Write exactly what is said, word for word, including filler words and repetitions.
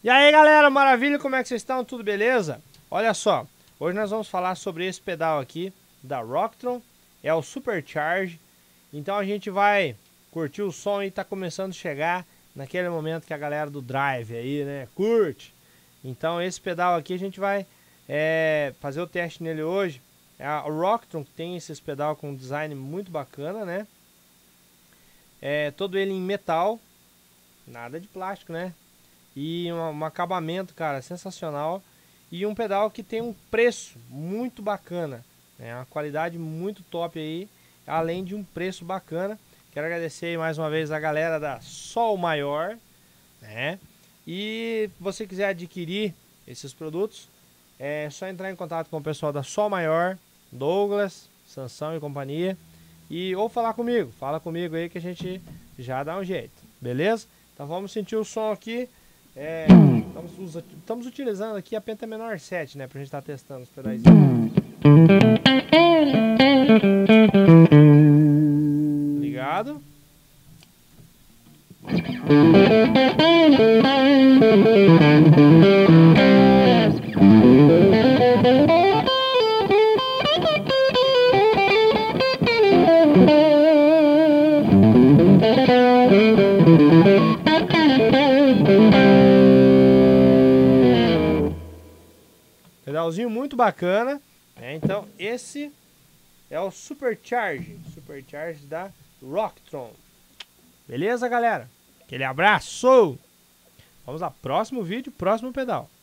E aí galera, maravilha, como é que vocês estão? Tudo beleza? Olha só, hoje nós vamos falar sobre esse pedal aqui da Rocktron, é o Supercharge. Então a gente vai curtir o som e tá começando a chegar naquele momento que a galera do drive aí, né, curte. Então esse pedal aqui a gente vai é, fazer o teste nele hoje. É a Rocktron que tem esse pedal com um design muito bacana, né? É todo ele em metal, nada de plástico, né? E um, um acabamento, cara, sensacional. E um pedal que tem um preço muito bacana, né? Uma qualidade muito top aí, além de um preço bacana. Quero agradecer aí mais uma vez a galera da Sol Maior, né? E se você quiser adquirir esses produtos, é só entrar em contato com o pessoal da Sol Maior, Douglas, Sansão e companhia. E ou falar comigo, fala comigo aí que a gente já dá um jeito, beleza? Então vamos sentir o som aqui. É, estamos, estamos utilizando aqui a Penta Menor sete, né, pra gente estar tá testando os pedais. Ligado? Pedalzinho muito bacana, né? Então esse é o Supercharge, Supercharge da Rocktron. Beleza, galera? Aquele abraço! Vamos lá, próximo vídeo, próximo pedal.